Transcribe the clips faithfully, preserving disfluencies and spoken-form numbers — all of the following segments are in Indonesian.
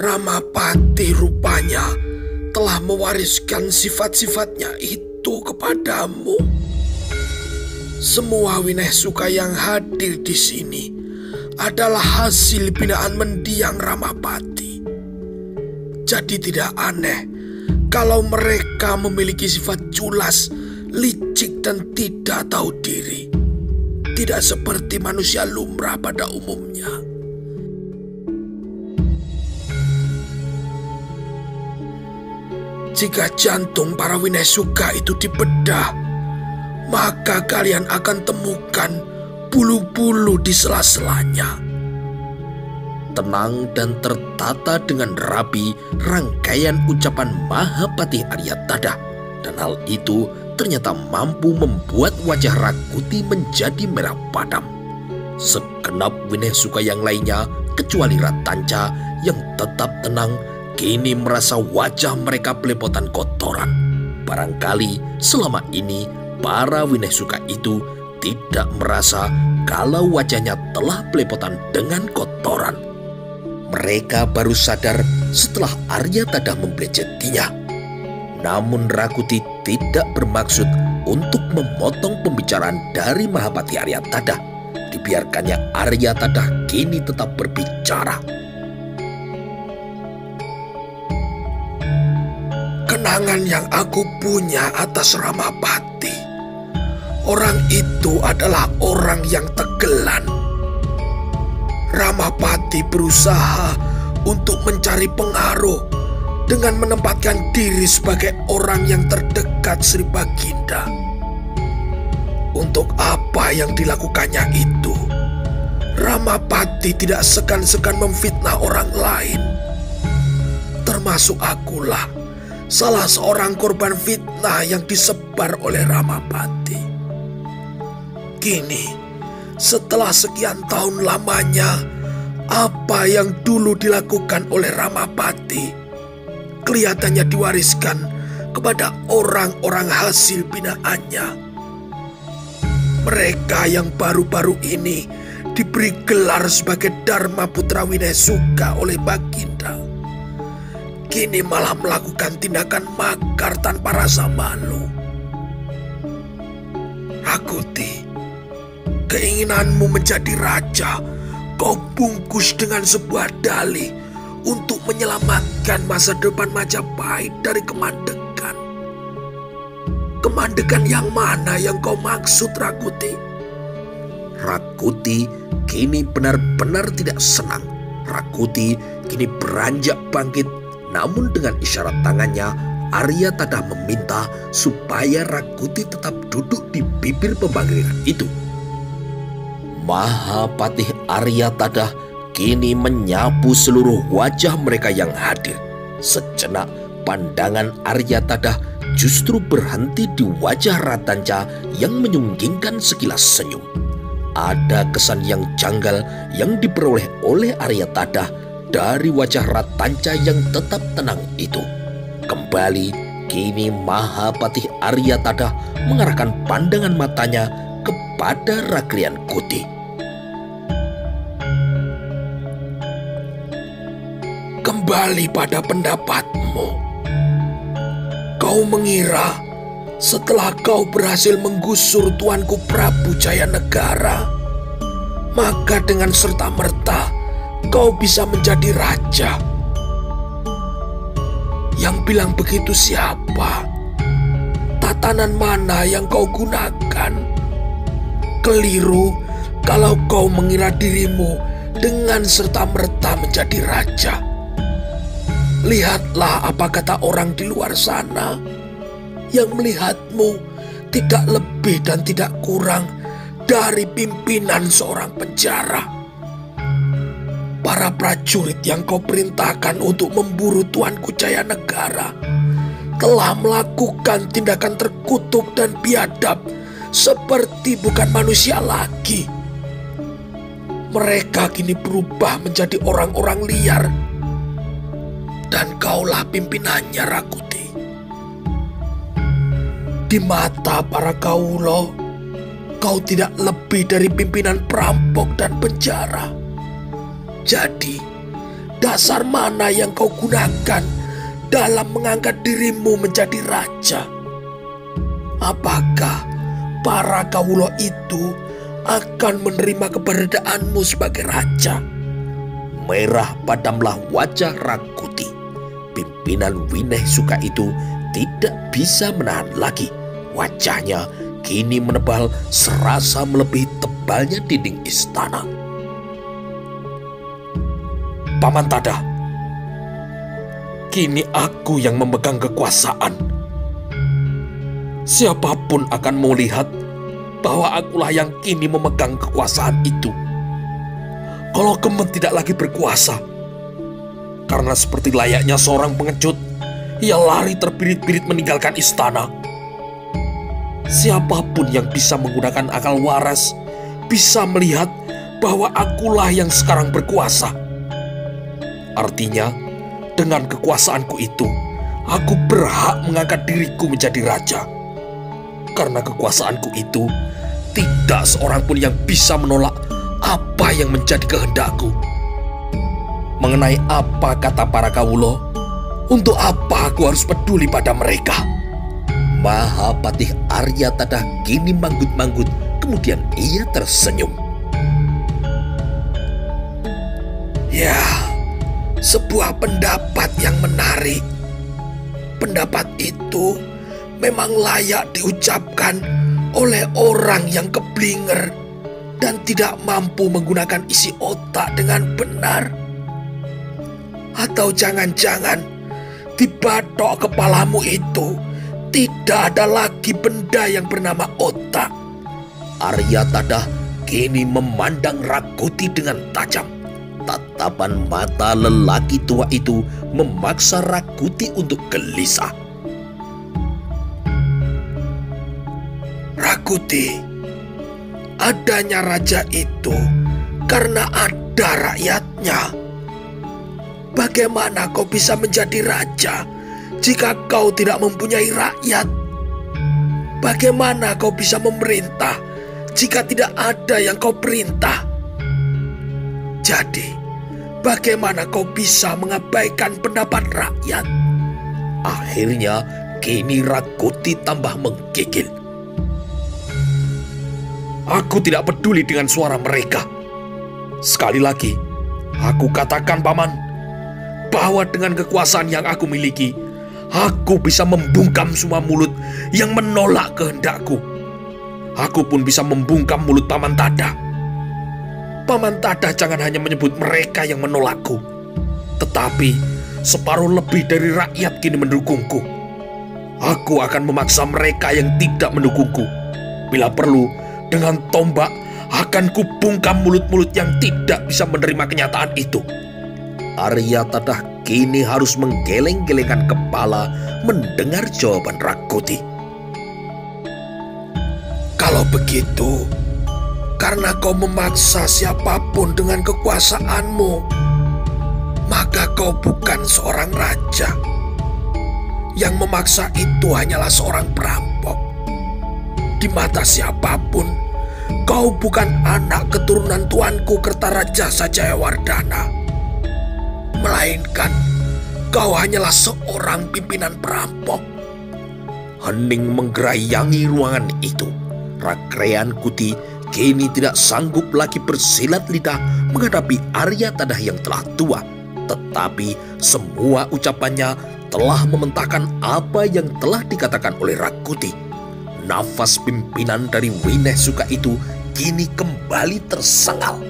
Ramapati rupanya telah mewariskan sifat-sifatnya itu kepadamu. Semua Winehsuka yang hadir di sini adalah hasil binaan mendiang Ramapati. Jadi tidak aneh kalau mereka memiliki sifat culas, licik dan tidak tahu diri. Tidak seperti manusia lumrah pada umumnya. Jika jantung para Winehsuka itu dibedah, maka kalian akan temukan bulu-bulu di sela-selanya. Tenang dan tertata dengan rapi rangkaian ucapan Mahapati Aryatada, dan hal itu ternyata mampu membuat wajah Rakuti menjadi merah padam. Segenap Winehsuka yang lainnya, kecuali Ratanca yang tetap tenang, kini merasa wajah mereka belepotan kotoran. Barangkali selama ini para Winehsuka itu tidak merasa kalau wajahnya telah belepotan dengan kotoran. Mereka baru sadar setelah Aryatada membelejetinya. Namun Rakuti tidak bermaksud untuk memotong pembicaraan dari Mahapati Aryatada. Dibiarkannya Aryatada kini tetap berbicara. Kenangan yang aku punya atas Ramapati, orang itu adalah orang yang tegelan. Ramapati berusaha untuk mencari pengaruh dengan menempatkan diri sebagai orang yang terdekat Sri Baginda. Untuk apa yang dilakukannya itu, Ramapati tidak segan-segan memfitnah orang lain. Termasuk akulah salah seorang korban fitnah yang disebar oleh Ramapati. Kini, setelah sekian tahun lamanya, apa yang dulu dilakukan oleh Ramapati kelihatannya diwariskan kepada orang-orang hasil binaannya. Mereka yang baru-baru ini diberi gelar sebagai Dharma Putra Winehsuka oleh Baginda, kini malah melakukan tindakan makar tanpa rasa malu. Rakuti, keinginanmu menjadi raja kau bungkus dengan sebuah dalih untuk menyelamatkan masa depan Majapahit dari kemandekan. Kemandekan yang mana yang kau maksud, Rakuti? Rakuti kini benar-benar tidak senang. Rakuti kini beranjak bangkit, namun dengan isyarat tangannya Aryatada meminta supaya Rakuti tetap duduk di bibir pembangkitan itu. Mahapati Aryatada kini menyapu seluruh wajah mereka yang hadir. Sejenak pandangan Aryatada justru berhenti di wajah Ratanca yang menyunggingkan sekilas senyum. Ada kesan yang janggal yang diperoleh oleh Aryatada dari wajah Ratanca yang tetap tenang itu. Kembali kini Mahapati Aryatada mengarahkan pandangan matanya kepada Raklian Kuti. Kembali pada pendapatmu, kau mengira setelah kau berhasil menggusur Tuanku Prabu Jayanegara, maka dengan serta-merta kau bisa menjadi raja? Yang bilang begitu siapa? Tatanan mana yang kau gunakan? Keliru kalau kau mengira dirimu dengan serta-merta menjadi raja. Lihatlah apa kata orang di luar sana yang melihatmu tidak lebih dan tidak kurang dari pimpinan seorang penjara. Para prajurit yang kau perintahkan untuk memburu Tuanku Jayanegara telah melakukan tindakan terkutuk dan biadab seperti bukan manusia lagi. Mereka kini berubah menjadi orang-orang liar. Dan kaulah pimpinannya, Rakuti. Di mata para kaulo, kau tidak lebih dari pimpinan perampok dan penjara. Jadi, dasar mana yang kau gunakan dalam mengangkat dirimu menjadi raja? Apakah para kawula itu akan menerima keberadaanmu sebagai raja?" Merah padamlah wajah Rakuti. Pimpinan Wineh Suka itu tidak bisa menahan lagi. Wajahnya kini menebal serasa melebihi tebalnya dinding istana. "Paman Tada, kini aku yang memegang kekuasaan. Siapapun akan melihat bahwa akulah yang kini memegang kekuasaan itu. Kalau Kemet tidak lagi berkuasa, karena seperti layaknya seorang pengecut, ia lari terbirit-birit meninggalkan istana. Siapapun yang bisa menggunakan akal waras bisa melihat bahwa akulah yang sekarang berkuasa. Artinya, dengan kekuasaanku itu, aku berhak mengangkat diriku menjadi raja. Karena kekuasaanku itu, tidak seorang pun yang bisa menolak apa yang menjadi kehendakku. Mengenai apa kata para kawulo, untuk apa aku harus peduli pada mereka?" Mahapatih Aryatada kini manggut-manggut, kemudian ia tersenyum. "Ya, sebuah pendapat yang menarik. Pendapat itu memang layak diucapkan oleh orang yang keblinger dan tidak mampu menggunakan isi otak dengan benar. Atau jangan-jangan di batok kepalamu itu tidak ada lagi benda yang bernama otak." Aryatada kini memandang Rakuti dengan tajam. Tatapan mata lelaki tua itu memaksa Rakuti untuk gelisah. "Rakuti, adanya raja itu karena ada rakyatnya. Bagaimana kau bisa menjadi raja jika kau tidak mempunyai rakyat? Bagaimana kau bisa memerintah jika tidak ada yang kau perintah? Jadi, bagaimana kau bisa mengabaikan pendapat rakyat?" Akhirnya, kini Rakuti tambah menggigil. "Aku tidak peduli dengan suara mereka. Sekali lagi, aku katakan, Paman, bahwa dengan kekuasaan yang aku miliki, aku bisa membungkam semua mulut yang menolak kehendakku. Aku pun bisa membungkam mulut Paman Tada. Paman Tada jangan hanya menyebut mereka yang menolakku, tetapi separuh lebih dari rakyat kini mendukungku. Aku akan memaksa mereka yang tidak mendukungku. Bila perlu, dengan tombak akan kubungkam mulut-mulut yang tidak bisa menerima kenyataan itu." Aryatada kini harus menggeleng-gelengkan kepala mendengar jawaban Rakuti. "Kalau begitu, karena kau memaksa siapapun dengan kekuasaanmu, maka kau bukan seorang raja. Yang memaksa itu hanyalah seorang perampok. Di mata siapapun, kau bukan anak keturunan tuanku Kertarajasa Jayawardhana, melainkan kau hanyalah seorang pimpinan perampok." Hening menggerayangi ruangan itu. Rakrean Kuti kini tidak sanggup lagi bersilat lidah menghadapi Aryatada yang telah tua. Tetapi semua ucapannya telah mementahkan apa yang telah dikatakan oleh Rakuti. Nafas pimpinan dari Wineh Suka itu kini kembali tersengal.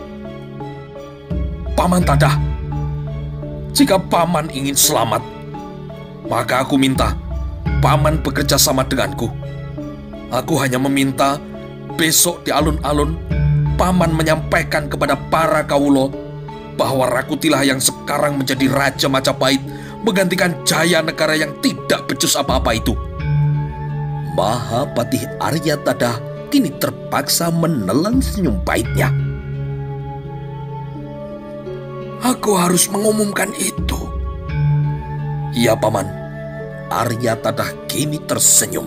"Paman Tada, jika Paman ingin selamat, maka aku minta Paman bekerja sama denganku. Aku hanya meminta besok di alun-alun Paman menyampaikan kepada para kawulo bahwa Rakutilah yang sekarang menjadi Raja Majapahit, menggantikan Jaya Negara yang tidak becus apa-apa itu." Mahapatih Aryatada kini terpaksa menelan senyum pahitnya. "Aku harus mengumumkan itu." "Iya, Paman." Aryatada kini tersenyum.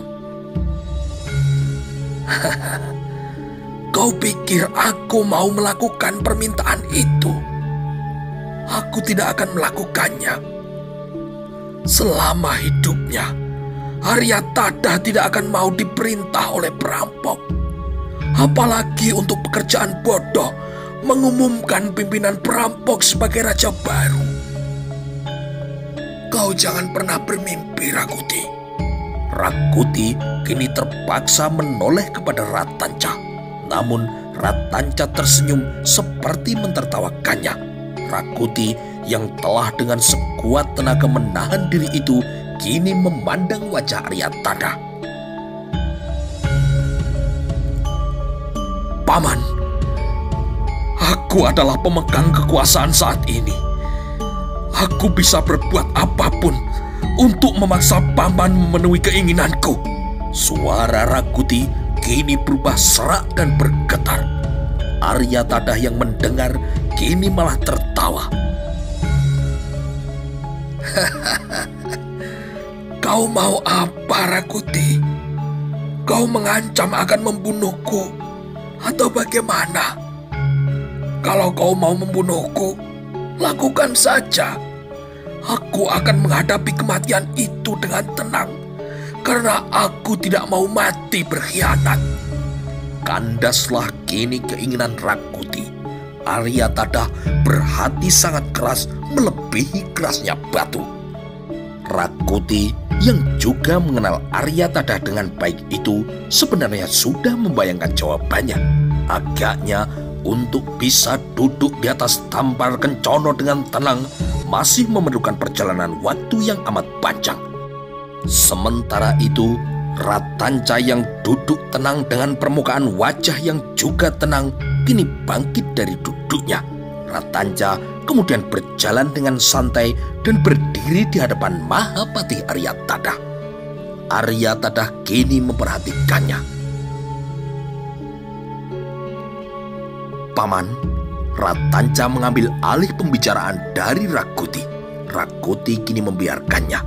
"Kau pikir aku mau melakukan permintaan itu? aku tidak akan melakukannya. Selama hidupnya, Aryatadha tidak akan mau diperintah oleh perampok. Apalagi untuk pekerjaan bodoh, mengumumkan pimpinan perampok sebagai raja baru. Kau jangan pernah bermimpi, Rakuti. Rakuti kini terpaksa menoleh kepada Ratanca. Namun Ratanca tersenyum seperti mentertawakannya. Rakuti yang telah dengan sekuat tenaga menahan diri itu kini memandang wajah Aryatadha. Paman, aku adalah pemegang kekuasaan saat ini. Aku bisa berbuat apapun untuk memaksa Paman memenuhi keinginanku. Suara Rakuti kini berubah serak dan bergetar. Aryatadha yang mendengar kini malah tertawa. Kau mau apa, Rakuti? Kau mengancam akan membunuhku atau bagaimana? Kalau kau mau membunuhku, lakukan saja. Aku akan menghadapi kematian itu dengan tenang, karena aku tidak mau mati berkhianat. Kandaslah kini keinginan Rakuti. Aryatadha berhati sangat keras, melebihi kerasnya batu. Rakuti yang juga mengenal Aryatadha dengan baik itu sebenarnya sudah membayangkan jawabannya. Agaknya untuk bisa duduk di atas tampar Kencono dengan tenang masih memerlukan perjalanan waktu yang amat panjang. Sementara itu, Ratanca yang duduk tenang dengan permukaan wajah yang juga tenang kini bangkit dari duduknya. Ratanca kemudian berjalan dengan santai dan berdiri di hadapan Mahapati Aryatadha. Aryatadha kini memperhatikannya. Paman, Ratanca mengambil alih pembicaraan dari Rakuti. Rakuti kini membiarkannya.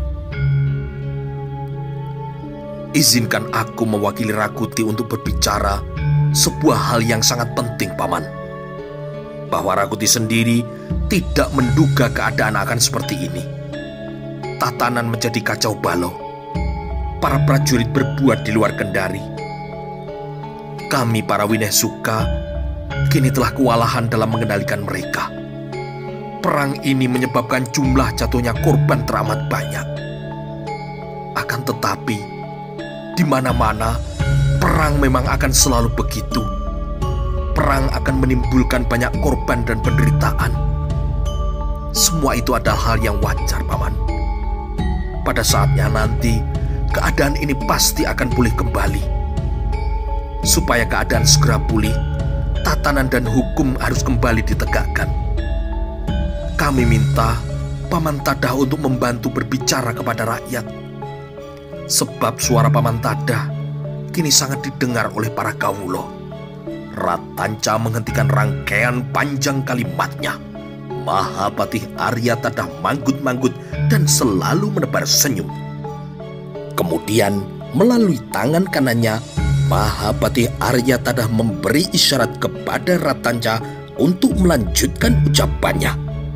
Izinkan aku mewakili Rakuti untuk berbicara sebuah hal yang sangat penting, Paman. Bahwa Rakuti sendiri tidak menduga keadaan akan seperti ini. Tatanan menjadi kacau balau. Para prajurit berbuat di luar kendari. Kami para Winehsuka kini telah kewalahan dalam mengendalikan mereka. Perang ini menyebabkan jumlah jatuhnya korban teramat banyak. Akan tetapi, di mana-mana perang memang akan selalu begitu. Perang akan menimbulkan banyak korban dan penderitaan. Semua itu adalah hal yang wajar, Paman. Pada saatnya nanti, keadaan ini pasti akan pulih kembali. Supaya keadaan segera pulih, tatanan dan hukum harus kembali ditegakkan. Kami minta Paman Tadah untuk membantu berbicara kepada rakyat. Sebab suara Paman Tadah kini sangat didengar oleh para kawulo. Ratanca menghentikan rangkaian panjang kalimatnya. Mahapati Aryatadha manggut-manggut dan selalu menebar senyum. Kemudian melalui tangan kanannya, Mahapati Aryatadha memberi isyarat kepada Ratanca untuk melanjutkan ucapannya.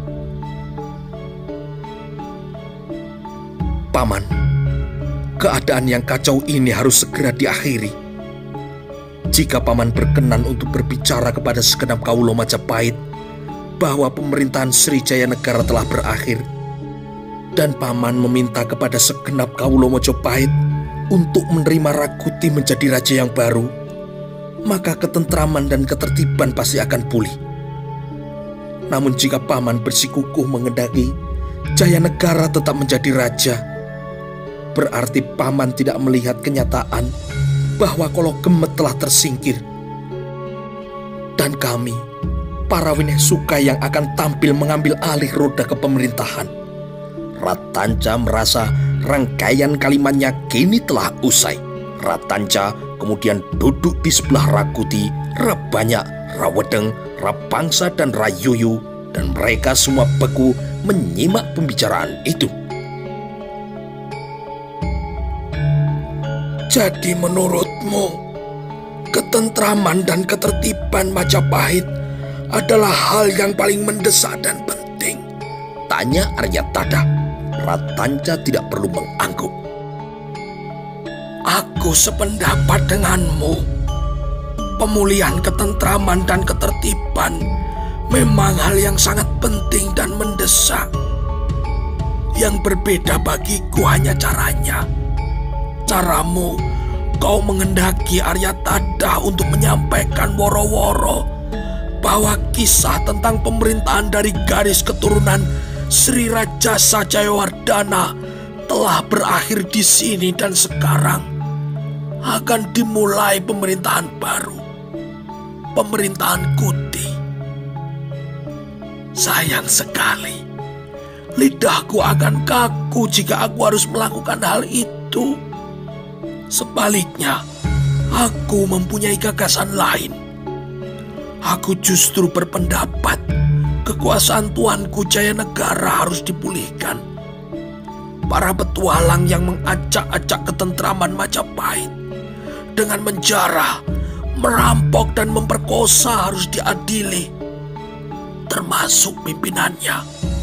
Paman, keadaan yang kacau ini harus segera diakhiri. Jika Paman berkenan untuk berbicara kepada segenap kawulo Majapahit bahwa pemerintahan Srijaya Negara telah berakhir, dan Paman meminta kepada segenap kawulo Majapahit untuk menerima Rakuti menjadi raja yang baru, maka ketentraman dan ketertiban pasti akan pulih. Namun jika Paman bersikukuh mengendaki Jaya Negara tetap menjadi raja, berarti Paman tidak melihat kenyataan bahwa Kologemet telah tersingkir. Dan kami, para Winehsuka yang akan tampil mengambil alih roda kepemerintahan. Ratanca merasa rangkaian kalimatnya kini telah usai. Ratanca kemudian duduk di sebelah Rakuti, Rabanyak, Rawedeng, Rapangsa, dan Rayuyu, dan mereka semua beku menyimak pembicaraan itu. Jadi menurutmu, ketentraman dan ketertiban Majapahit adalah hal yang paling mendesak dan penting? Tanya Aryatada. Ratanca tidak perlu mengangguk. Aku sependapat denganmu. Pemulihan ketentraman dan ketertiban memang hal yang sangat penting dan mendesak. Yang berbeda bagiku hanya caranya. Caramu, kau menghendaki Aryatada untuk menyampaikan woro-woro bahwa kisah tentang pemerintahan dari garis keturunan Sri Rajasa Jayawardhana telah berakhir di sini dan sekarang akan dimulai pemerintahan baru, pemerintahan Kuti. Sayang sekali, lidahku akan kaku jika aku harus melakukan hal itu. Sebaliknya, aku mempunyai gagasan lain. Aku justru berpendapat kekuasaan Tuanku Jayanegara harus dipulihkan. Para petualang yang mengacak-acak ketentraman Majapahit dengan menjarah, merampok dan memperkosa harus diadili, termasuk pimpinannya.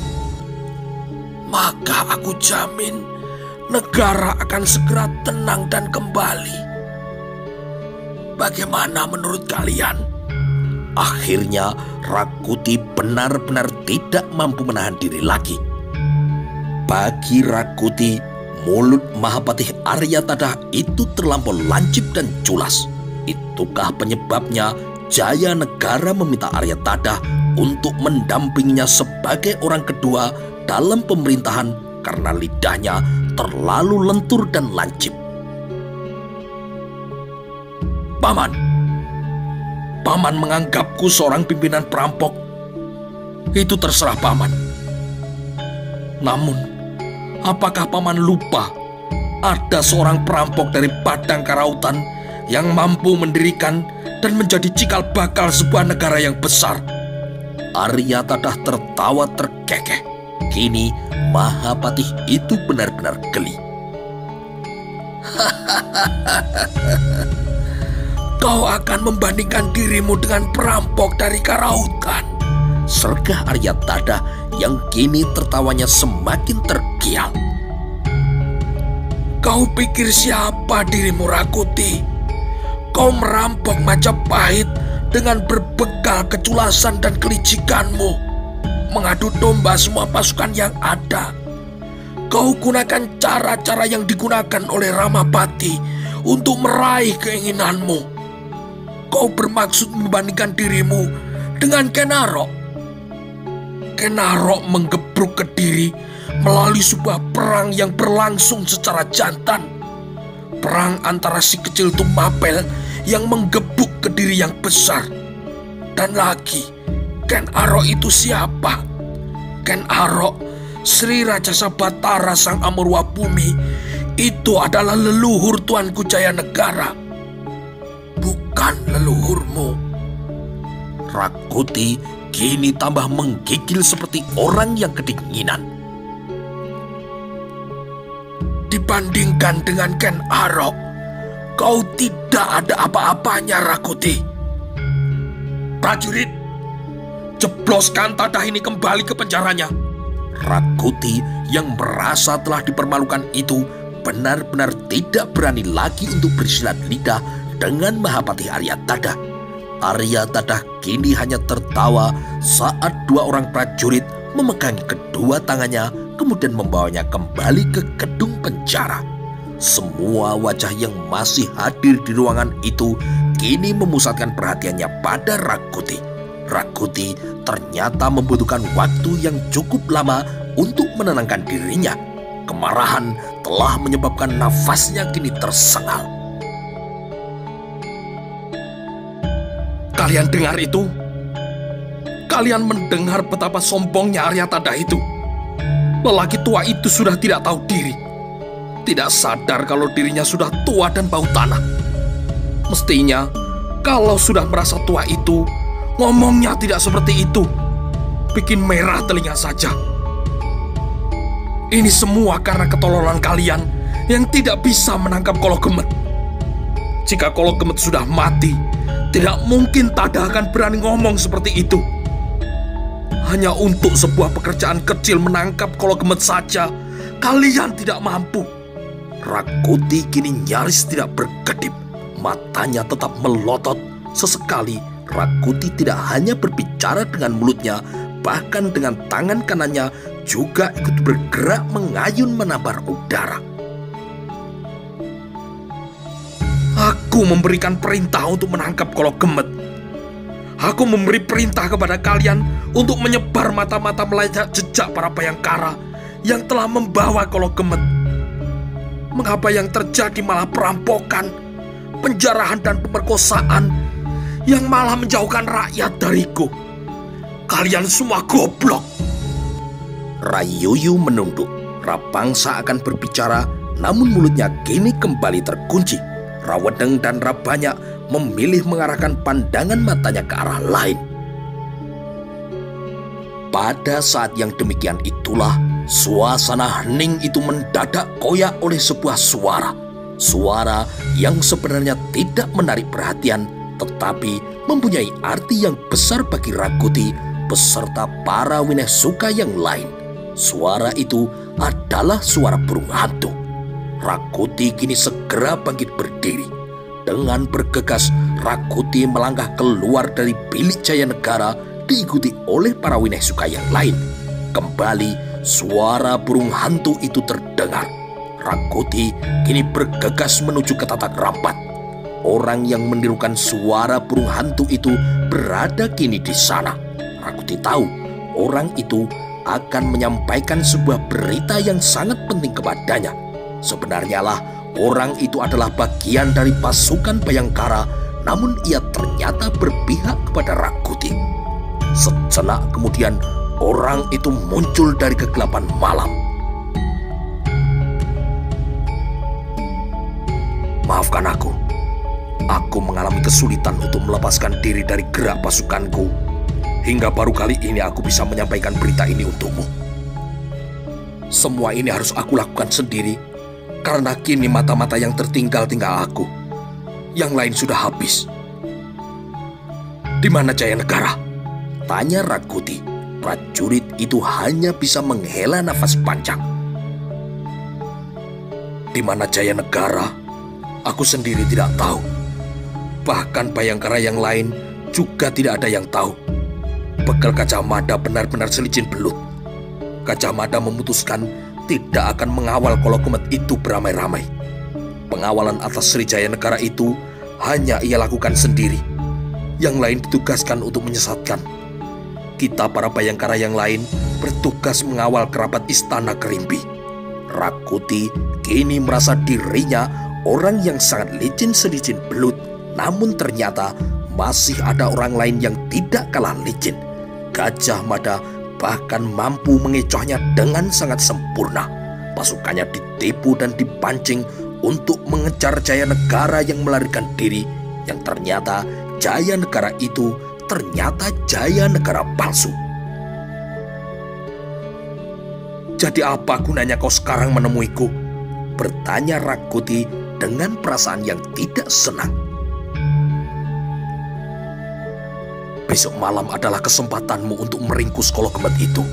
Maka aku jamin negara akan segera tenang dan kembali. Bagaimana menurut kalian? Akhirnya Rakuti benar-benar tidak mampu menahan diri lagi. Bagi Rakuti, mulut Mahapatih Aryatada itu terlampau lancip dan culas. Itukah penyebabnya Jayanegara meminta Aryatada untuk mendampinginya sebagai orang kedua dalam pemerintahan karena lidahnya terlalu lentur dan lancip. Paman, Paman menganggapku seorang pimpinan perampok. Itu terserah Paman. Namun, apakah Paman lupa ada seorang perampok dari Padang Karautan yang mampu mendirikan dan menjadi cikal bakal sebuah negara yang besar? Aryatada tertawa terkekeh. Kini Mahapatih itu benar-benar geli. Kau akan membandingkan dirimu dengan perampok dari Karautan? Sergah Aryatada yang kini tertawanya semakin terkial. Kau pikir siapa dirimu, Rakuti? Kau merampok Majapahit dengan berbekal keculasan dan kelicikanmu, mengadu domba semua pasukan yang ada. Kau gunakan cara-cara yang digunakan oleh Ramapati untuk meraih keinginanmu. Kau bermaksud membandingkan dirimu dengan Ken Arok. Ken Arok menggebruk Kediri melalui sebuah perang yang berlangsung secara jantan. Perang antara si kecil Tumapel yang menggebuk Kediri yang besar. Dan lagi, Ken Arok itu siapa? Ken Arok, Sri Rajasa Batara Sang Amurwa Bumi, itu adalah leluhur Tuanku Jayanegara, bukan leluhurmu. Rakuti kini tambah menggigil seperti orang yang kedinginan. Dibandingkan dengan Ken Arok, kau tidak ada apa-apanya, Rakuti. Prajurit, jebloskan Tadah ini kembali ke penjaranya. Rakuti yang merasa telah dipermalukan itu benar-benar tidak berani lagi untuk bersilat lidah dengan Mahapatih Aryatada. Aryatada kini hanya tertawa saat dua orang prajurit memegangi kedua tangannya kemudian membawanya kembali ke gedung penjara. Semua wajah yang masih hadir di ruangan itu kini memusatkan perhatiannya pada Rakuti. Rakuti ternyata membutuhkan waktu yang cukup lama untuk menenangkan dirinya. Kemarahan telah menyebabkan nafasnya kini tersengal. Kalian dengar itu? Kalian mendengar betapa sombongnya Aryatada itu? Lelaki tua itu sudah tidak tahu diri. Tidak sadar kalau dirinya sudah tua dan bau tanah. Mestinya, kalau sudah merasa tua itu, ngomongnya tidak seperti itu. Bikin merah telinga saja. Ini semua karena ketololan kalian yang tidak bisa menangkap Kolo Gemet. Jika Kolo Gemet sudah mati, tidak mungkin Tadah akan berani ngomong seperti itu. Hanya untuk sebuah pekerjaan kecil menangkap Kologemet saja, kalian tidak mampu. Rakuti kini nyaris tidak berkedip. Matanya tetap melotot. Sesekali Rakuti tidak hanya berbicara dengan mulutnya, bahkan dengan tangan kanannya juga ikut bergerak mengayun menabar udara. Aku memberikan perintah untuk menangkap Kologemet. Aku memberi perintah kepada kalian untuk menyebar mata-mata melacak jejak para Bayangkara yang telah membawa Kologemet. Mengapa yang terjadi malah perampokan, penjarahan dan pemerkosaan yang malah menjauhkan rakyat dariku? Kalian semua goblok. Rayuyu menunduk. Rapangsa akan berbicara, namun mulutnya kini kembali terkunci. Rawedeng dan Rabanyak memilih mengarahkan pandangan matanya ke arah lain. Pada saat yang demikian itulah suasana hening itu mendadak koyak oleh sebuah suara. Suara yang sebenarnya tidak menarik perhatian, tetapi mempunyai arti yang besar bagi Rakuti beserta para Winehsuka yang lain. Suara itu adalah suara burung hantu. Rakuti kini segera bangkit berdiri. Dengan bergegas, Rakuti melangkah keluar dari bilik Jayanegara diikuti oleh para Winehsuka yang lain. Kembali suara burung hantu itu terdengar. Rakuti kini bergegas menuju ke tatak rampat. Orang yang menirukan suara burung hantu itu berada kini di sana. Rakuti tahu orang itu akan menyampaikan sebuah berita yang sangat penting kepadanya. Sebenarnya lah orang itu adalah bagian dari pasukan Bayangkara, namun ia ternyata berpihak kepada Rakuti. Sejenak kemudian orang itu muncul dari kegelapan malam. Maafkan aku. Aku mengalami kesulitan untuk melepaskan diri dari gerak pasukanku. Hingga baru kali ini aku bisa menyampaikan berita ini untukmu. Semua ini harus aku lakukan sendiri, karena kini mata-mata yang tertinggal tinggal aku. Yang lain sudah habis. Di mana Jayanegara? Tanya Rakuti. Prajurit itu hanya bisa menghela nafas panjang. Di mana Jayanegara? Aku sendiri tidak tahu. Bahkan Bayangkara yang lain juga tidak ada yang tahu. Bekal Gajah Mada benar-benar selicin belut. Gajah Mada memutuskan tidak akan mengawal Kologemet itu beramai-ramai. Pengawalan atas Sri Jayanegara itu hanya ia lakukan sendiri. Yang lain ditugaskan untuk menyesatkan. Kita para Bayangkara yang lain bertugas mengawal kerabat istana Kerimbi. Rakuti kini merasa dirinya orang yang sangat licin selicin belut. Namun ternyata masih ada orang lain yang tidak kalah licin. Gajah Mada bahkan mampu mengecohnya dengan sangat sempurna. Pasukannya ditipu dan dipancing untuk mengejar Jayanegara yang melarikan diri, yang ternyata Jayanegara itu ternyata Jayanegara palsu. Jadi apa gunanya kau sekarang menemuiku? Bertanya Rakuti dengan perasaan yang tidak senang. Besok malam adalah kesempatanmu untuk meringkus Kologemet itu.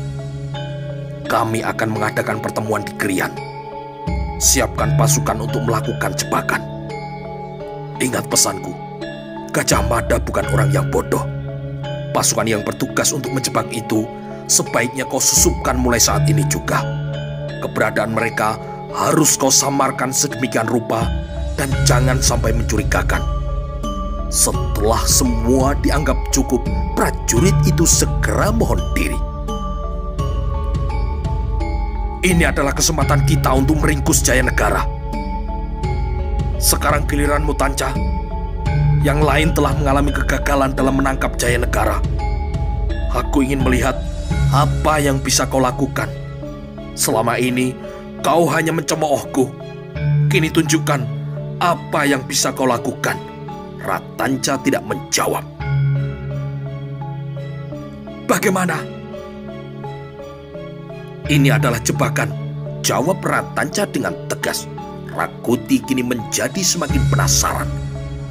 Kami akan mengadakan pertemuan di Krian. Siapkan pasukan untuk melakukan jebakan. Ingat pesanku, Gajah Mada bukan orang yang bodoh. Pasukan yang bertugas untuk menjebak itu sebaiknya kau susupkan mulai saat ini juga. Keberadaan mereka harus kau samarkan sedemikian rupa dan jangan sampai mencurigakan. Setelah semua dianggap cukup, prajurit itu segera mohon diri. Ini adalah kesempatan kita untuk meringkus Jayanegara. Sekarang giliranmu, Tanca. Yang lain telah mengalami kegagalan dalam menangkap Jayanegara. Aku ingin melihat apa yang bisa kau lakukan. Selama ini kau hanya mencemoohku. Kini tunjukkan apa yang bisa kau lakukan. Ratanca tidak menjawab. Bagaimana? Ini adalah jebakan, jawab Ratanca dengan tegas. Rakuti kini menjadi semakin penasaran.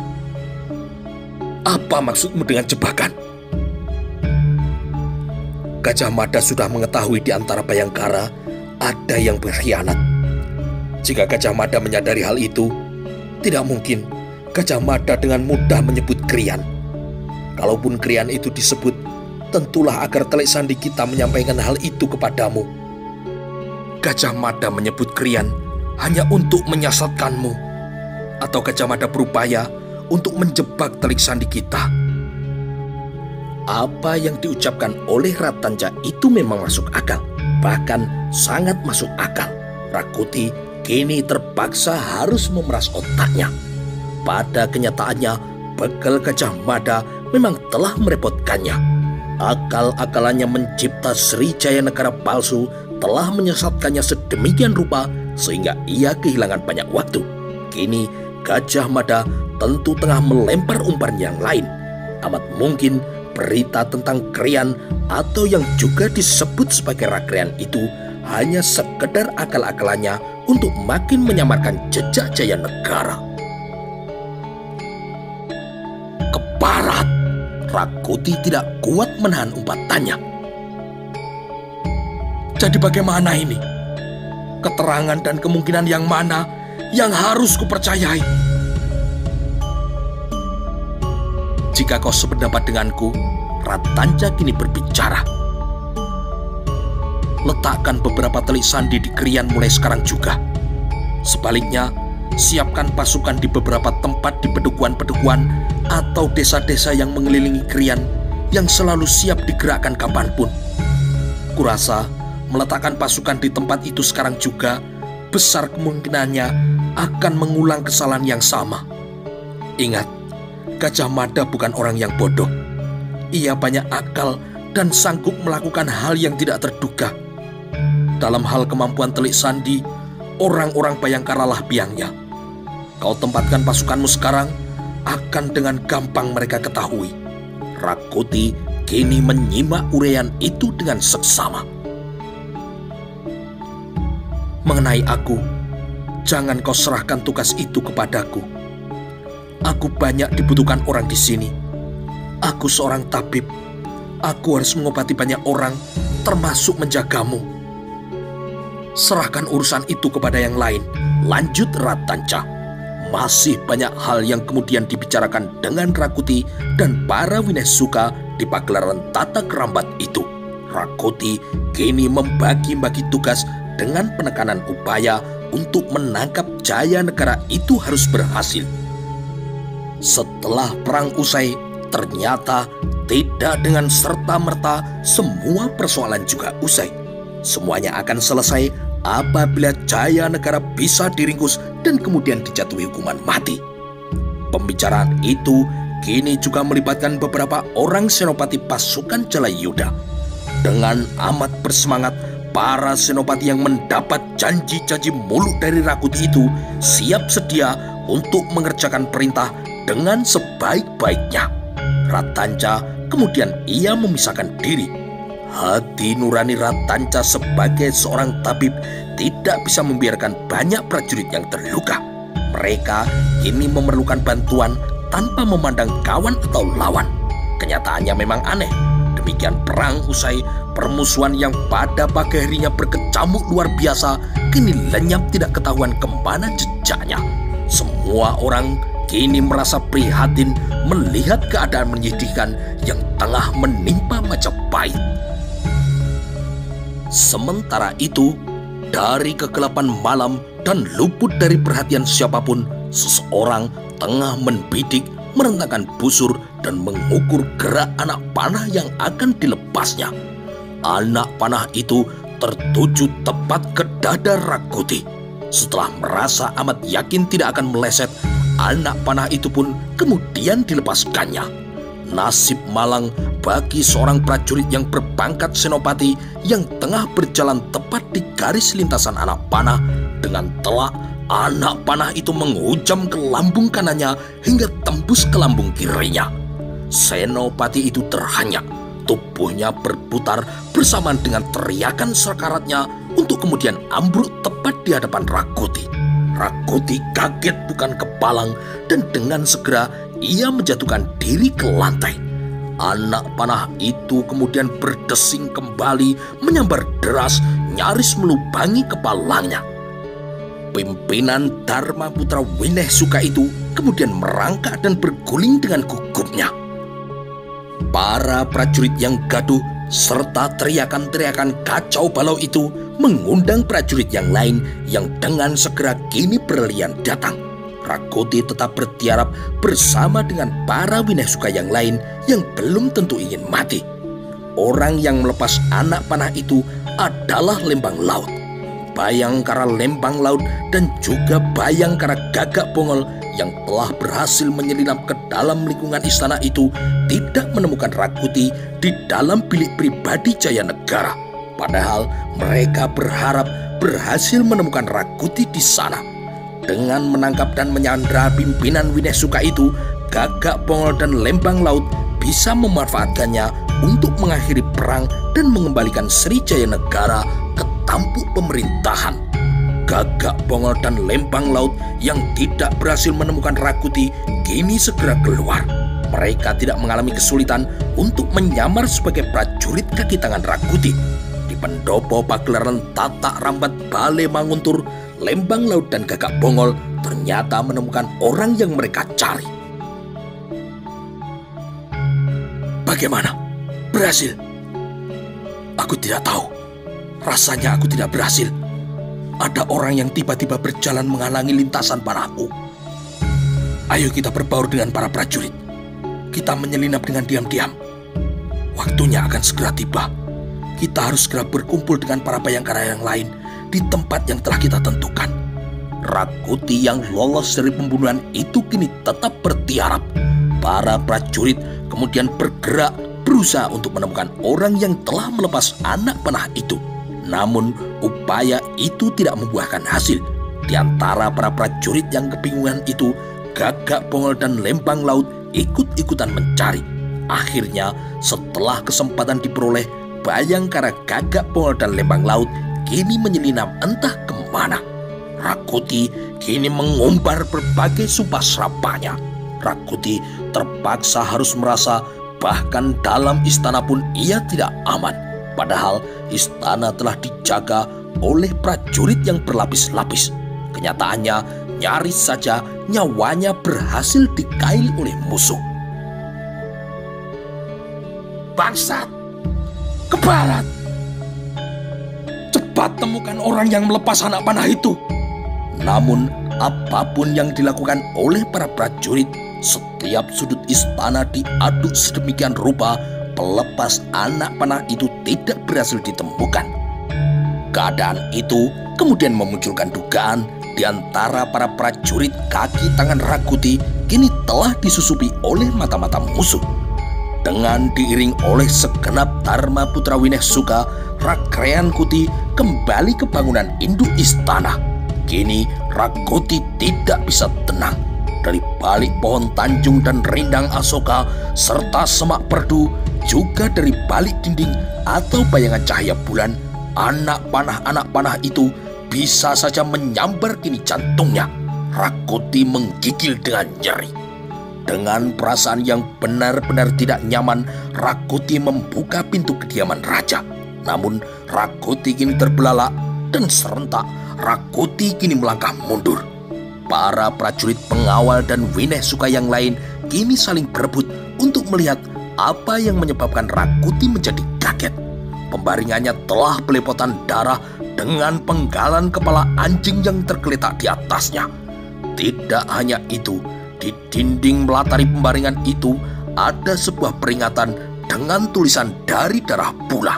Apa maksudmu dengan jebakan? Gajah Mada sudah mengetahui di antara Bayangkara ada yang berkhianat. Jika Gajah Mada menyadari hal itu, tidak mungkin Gajah Mada dengan mudah menyebut Krian. Kalaupun Krian itu disebut, tentulah agar telik sandi kita menyampaikan hal itu kepadamu. Gajah Mada menyebut Krian hanya untuk menyesatkanmu, atau Gajah Mada berupaya untuk menjebak telik sandi kita. Apa yang diucapkan oleh Ratanca itu memang masuk akal, bahkan sangat masuk akal. Rakuti kini terpaksa harus memeras otaknya. Pada kenyataannya, bekal Gajah Mada memang telah merepotkannya. Akal-akalannya mencipta Srijaya Negara palsu telah menyesatkannya sedemikian rupa sehingga ia kehilangan banyak waktu. Kini Gajah Mada tentu tengah melempar umpan yang lain. Amat mungkin berita tentang Krian atau yang juga disebut sebagai Rakrian itu hanya sekedar akal-akalannya untuk makin menyamarkan jejak Jaya Negara. Keparat! Rakuti tidak kuat menahan umpatannya. Jadi bagaimana ini? Keterangan dan kemungkinan yang mana yang harus kupercayai? Jika kau sependapat denganku, Ratanca kini berbicara. Letakkan beberapa telik sandi di Krian mulai sekarang juga. Sebaliknya, siapkan pasukan di beberapa tempat di pedukuhan-pedukuhan atau desa-desa yang mengelilingi Krian yang selalu siap digerakkan kapanpun. Kurasa meletakkan pasukan di tempat itu sekarang juga besar kemungkinannya akan mengulang kesalahan yang sama. Ingat, Gajah Mada bukan orang yang bodoh. Ia banyak akal dan sanggup melakukan hal yang tidak terduga. Dalam hal kemampuan telik sandi, orang-orang Bayangkara lah biangnya. Kau tempatkan pasukanmu sekarang, akan dengan gampang mereka ketahui. Rakuti kini menyimak uraian itu dengan seksama. Mengenai aku, jangan kau serahkan tugas itu kepadaku. Aku banyak dibutuhkan orang di sini. Aku seorang tabib. Aku harus mengobati banyak orang, termasuk menjagamu. Serahkan urusan itu kepada yang lain, lanjut Ratanca. Masih banyak hal yang kemudian dibicarakan dengan Rakuti dan para Winesuka di pagelaran tata kerambat itu. Rakuti kini membagi-bagi tugas dengan penekanan upaya untuk menangkap Jaya Negara itu harus berhasil. Setelah perang usai, ternyata tidak dengan serta-merta semua persoalan juga usai. Semuanya akan selesai apabila Jaya Negara bisa diringkus dan kemudian dijatuhi hukuman mati. Pembicaraan itu kini juga melibatkan beberapa orang senopati pasukan Jalayuda. Dengan amat bersemangat, para senopati yang mendapat janji-janji mulut dari Rakuti itu siap sedia untuk mengerjakan perintah dengan sebaik-baiknya. Ratanca kemudian ia memisahkan diri. Hati nurani Ratanca sebagai seorang tabib tidak bisa membiarkan banyak prajurit yang terluka. Mereka kini memerlukan bantuan tanpa memandang kawan atau lawan. Kenyataannya memang aneh. Demikian perang usai, permusuhan yang pada pagi harinya berkecamuk luar biasa kini lenyap tidak ketahuan kemana jejaknya. Semua orang kini merasa prihatin melihat keadaan menyedihkan yang tengah menimpa Majapahit. Sementara itu, dari kegelapan malam dan luput dari perhatian siapapun, seseorang tengah menbidik, merentangkan busur dan mengukur gerak anak panah yang akan dilepasnya. Anak panah itu tertuju tepat ke dada Rakuti. Setelah merasa amat yakin tidak akan meleset, anak panah itu pun kemudian dilepaskannya. Nasib malang bagi seorang prajurit yang berpangkat senopati yang tengah berjalan tepat di garis lintasan anak panah. Dengan telak, anak panah itu menghujam ke lambung kanannya hingga tembus ke lambung kirinya. Senopati itu terhanyak, tubuhnya berputar bersamaan dengan teriakan sekaratnya untuk kemudian ambruk tepat di hadapan Rakuti. Rakuti kaget bukan kepalang dan dengan segera ia menjatuhkan diri ke lantai. anak panah itu kemudian berdesing kembali, menyambar deras, nyaris melubangi kepalanya. Pimpinan Dharma Putra Winehsuka itu kemudian merangkak dan berguling dengan gugupnya. Para prajurit yang gaduh serta teriakan-teriakan kacau balau itu mengundang prajurit yang lain yang dengan segera kini berlian datang. Rakuti tetap bertiarap bersama dengan para Winehsuka yang lain yang belum tentu ingin mati. Orang yang melepas anak panah itu adalah Lembang Laut. Bayangkara Lembang Laut dan juga Bayangkara Gagak Bongol yang telah berhasil menyelinap ke dalam lingkungan istana itu tidak menemukan Rakuti di dalam bilik pribadi Jayanegara. Padahal mereka berharap berhasil menemukan Rakuti di sana. Dengan menangkap dan menyandra pimpinan Winehsuka itu, Gagak Bongol dan Lembang Laut bisa memanfaatkannya untuk mengakhiri perang dan mengembalikan Sri Jayanegara ke tampuk pemerintahan. Gagak Bongol dan Lembang Laut yang tidak berhasil menemukan Rakuti kini segera keluar. Mereka tidak mengalami kesulitan untuk menyamar sebagai prajurit kaki tangan Rakuti. Di pendopo pagelaran Tatak Rambat Bale Manguntur, Lembang Laut dan Gagak Bongol ternyata menemukan orang yang mereka cari. Bagaimana? Berhasil? Aku tidak tahu. Rasanya aku tidak berhasil. Ada orang yang tiba-tiba berjalan menghalangi lintasan panahku. Ayo kita berbaur dengan para prajurit. Kita menyelinap dengan diam-diam. Waktunya akan segera tiba. Kita harus segera berkumpul dengan para Bayangkara yang lain di tempat yang telah kita tentukan. Rakuti yang lolos dari pembunuhan itu kini tetap bertiarap. Para prajurit kemudian bergerak berusaha untuk menemukan orang yang telah melepas anak panah itu. Namun upaya itu tidak membuahkan hasil. Di antara para prajurit yang kebingungan itu, Gagak Bongol dan Lembang Laut ikut-ikutan mencari. Akhirnya setelah kesempatan diperoleh, Bayangkara Gagak Bongol dan Lembang Laut kini menyelinap entah kemana. Rakuti kini mengumbar berbagai sumpah serapahnya. Rakuti terpaksa harus merasa bahkan dalam istana pun ia tidak aman. Padahal istana telah dijaga oleh prajurit yang berlapis-lapis. Kenyataannya nyaris saja nyawanya berhasil dikail oleh musuh. Bangsat! Ke barat! Cepat temukan orang yang melepas anak panah itu. Namun apapun yang dilakukan oleh para prajurit, setiap sudut istana diaduk sedemikian rupa, pelepas anak panah itu tidak berhasil ditemukan. Keadaan itu kemudian memunculkan dugaan di antara para prajurit kaki tangan Rakuti kini telah disusupi oleh mata-mata musuh. Dengan diiring oleh segenap Dharma Putra Winehsuka, Rakrean Kuti kembali ke bangunan induk istana. Kini Rakuti tidak bisa tenang. Dari balik pohon tanjung dan rindang asoka serta semak perdu, juga dari balik dinding atau bayangan cahaya bulan, anak panah-anak panah itu bisa saja menyambar kini jantungnya. Rakuti menggigil dengan nyeri. Dengan perasaan yang benar-benar tidak nyaman, Rakuti membuka pintu kediaman raja. Namun Rakuti kini terbelalak dan serentak Rakuti kini melangkah mundur. Para prajurit pengawal dan Winehsuka yang lain kini saling berebut untuk melihat apa yang menyebabkan Rakuti menjadi kaget. Pembaringannya telah belepotan darah dengan penggalan kepala anjing yang tergeletak di atasnya. Tidak hanya itu, di dinding melatari pembaringan itu ada sebuah peringatan dengan tulisan dari darah pula.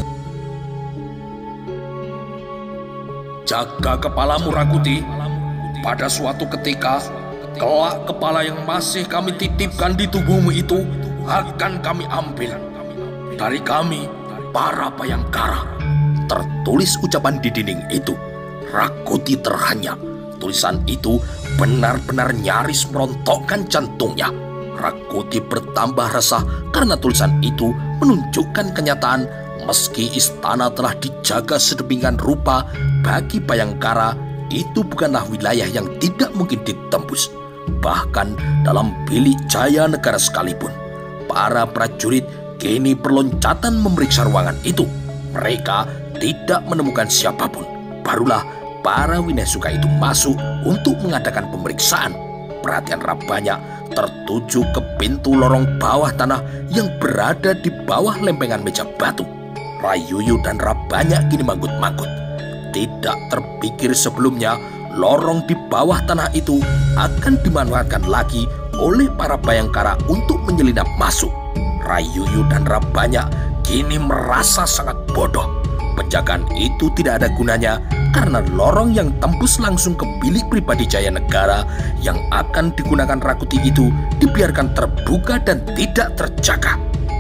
Jaga kepalamu Rakuti. Pada suatu ketika, kelak kepala yang masih kami titipkan di tubuhmu itu akan kami ambil dari kami, para Bayangkara. Tertulis ucapan di dinding itu. Rakuti terhanyut. Tulisan itu benar-benar nyaris merontokkan jantungnya. Rakuti bertambah resah karena tulisan itu menunjukkan kenyataan meski istana telah dijaga sedemikian rupa, bagi Bayangkara itu bukanlah wilayah yang tidak mungkin ditembus. Bahkan dalam bilik Jayanegara sekalipun, Para prajurit kini perloncatan memeriksa ruangan itu. Mereka tidak menemukan siapapun. Barulah para Winesuka itu masuk untuk mengadakan pemeriksaan. Perhatian Rabanyak tertuju ke pintu lorong bawah tanah yang berada di bawah lempengan meja batu. Rayuyu dan Rabanyak kini manggut-manggut. Tidak terpikir sebelumnya lorong di bawah tanah itu akan dimanfaatkan lagi oleh para Bayangkara untuk menyelinap masuk. Rayuyu dan Rabanyak kini merasa sangat bodoh. Penjagaan itu tidak ada gunanya karena lorong yang tembus langsung ke bilik pribadi Jayanegara yang akan digunakan Rakuti itu dibiarkan terbuka dan tidak terjaga.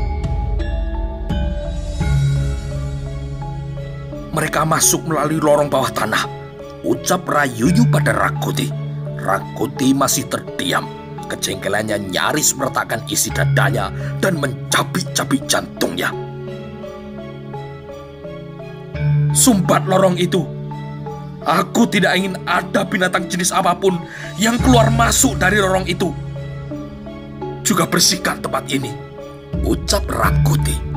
Mereka masuk melalui lorong bawah tanah, ucap Rayuyu pada Rakuti. Rakuti masih terdiam. Kejengkelannya nyaris meretakkan isi dadanya dan mencabik-cabik jantungnya. Sumbat lorong itu. Aku tidak ingin ada binatang jenis apapun yang keluar masuk dari lorong itu. Juga bersihkan tempat ini, ucap Rakuti.